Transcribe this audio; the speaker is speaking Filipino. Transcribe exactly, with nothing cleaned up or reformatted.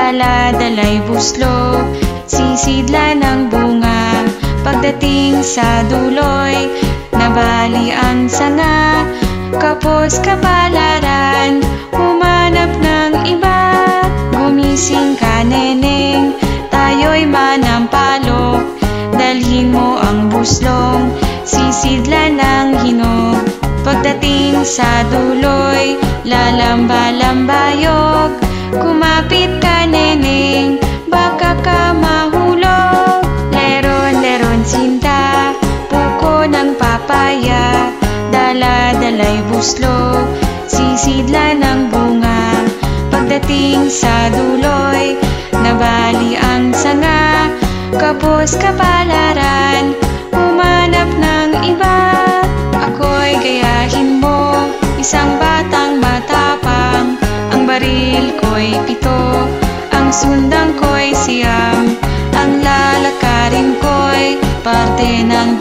dala-dala'y buslo, sisidlan ng bunga. Pagdating sa duloy, nabali ang sanga. Kapos kapalaran, humanap ng iba. Gumising ka, neneng, tayo'y manampalok. Dalhin mo ang buslong, sisidlan ng hinog. Pagdating sa duloy, lalamba-lambayog. Kumapit ka, neneng, baka ka mahulog. Leron-leron sinta, puko ng papaya. Dala-dala'y buslo, sisidlan ng bunga. Pagdating sa duloy, nabali ang sanga. Kapos kapalaran, humanap ng iba. Ako'y gayahin mo, isang batang matapang. Ang baril ko'y pito, ang sundang ko'y siyam. Ang lalakarin ko'y parte ng